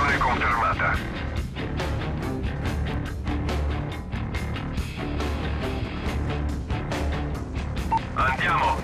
Posizione confermata. Andiamo!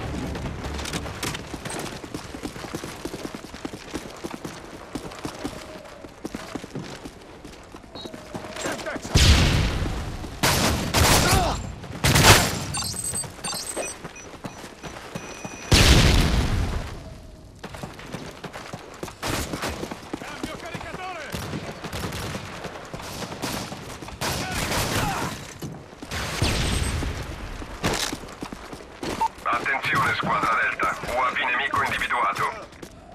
Attenzione squadra Delta, UAV nemico individuato.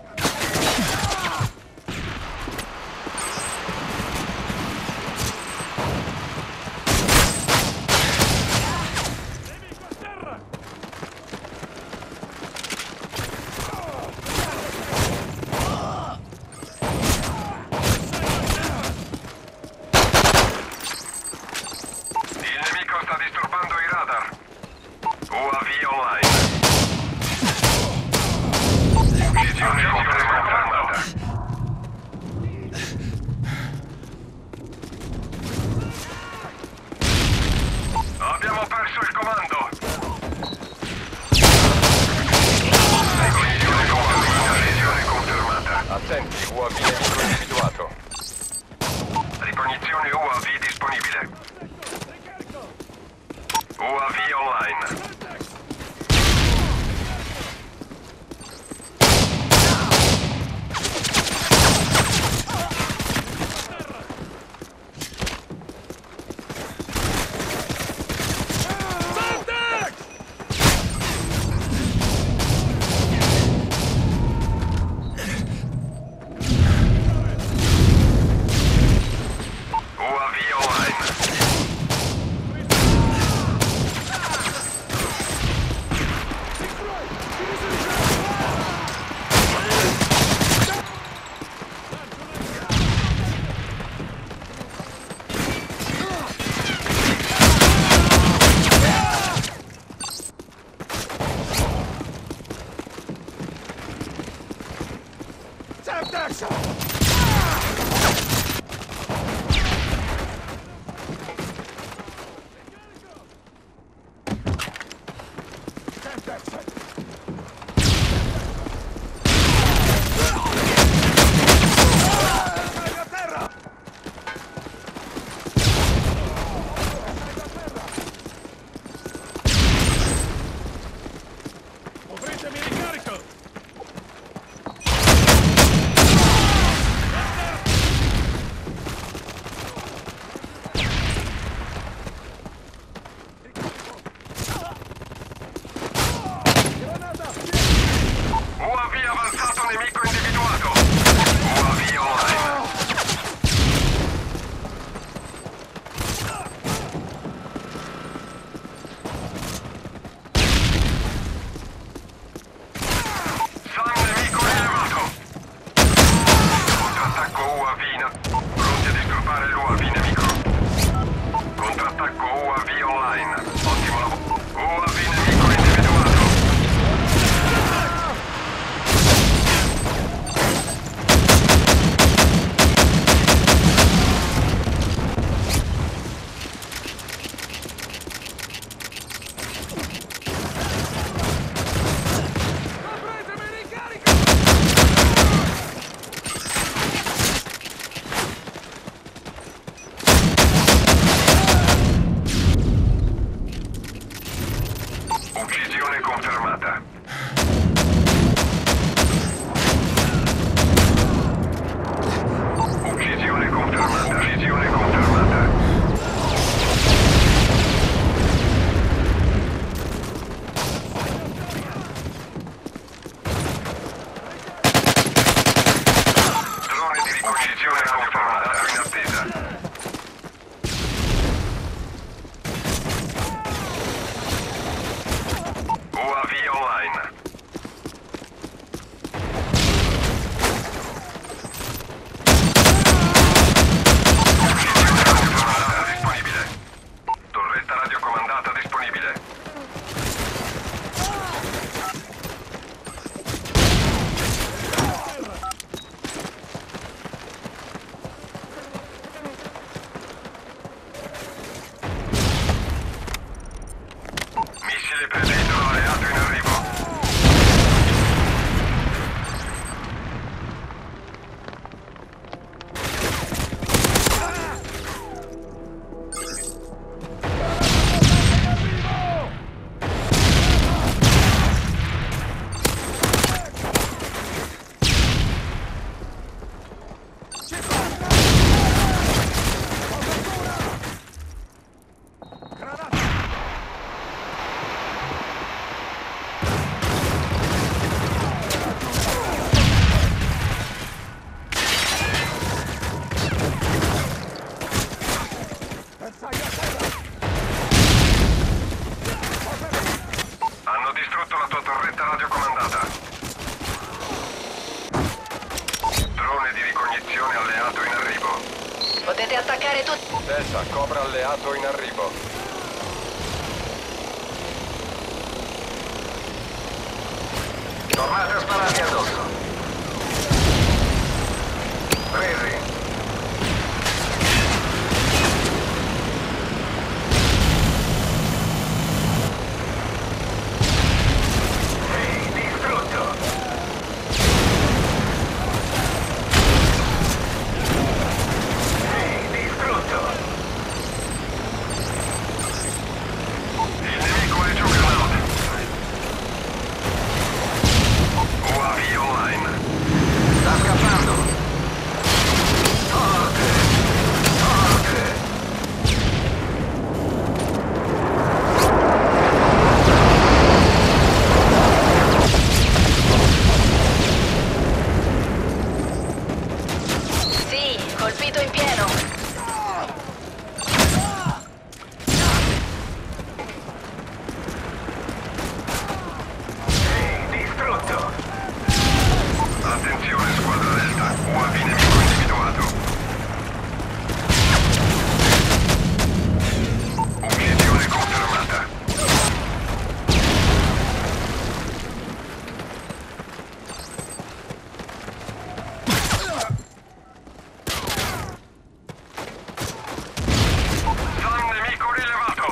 Il nemico sta disturbando i radar. UAV online. Uccisione confermata. Abbiamo perso il comando. Lesione confermata. Attenti, UAV nemico individuato. Ricognizione UAV disponibile. UAV online. Attenzione, alleato in arrivo. Potete attaccare tutti. Delta, cobra alleato in arrivo. Tornate a spararmi addosso. Presi. Ehi, distrutto. Ehi, distrutto. Il nemico è Juggernaut. UAV online. Sta scappando. Forte. Forte. Sì, colpito in pieno. Ehi, distrutto. Attenzione, squadra Delta. UAV nemico individuato. Uccisione confermata. Zan nemico rilevato.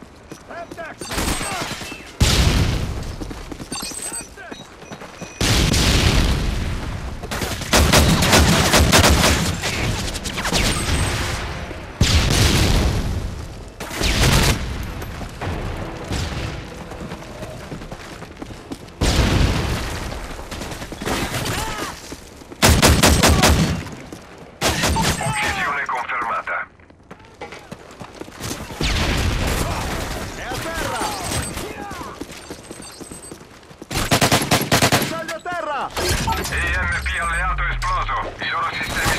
Uccisione confermata. È a terra! Bersaglio a terra! EMP alleato esploso. I loro sistemi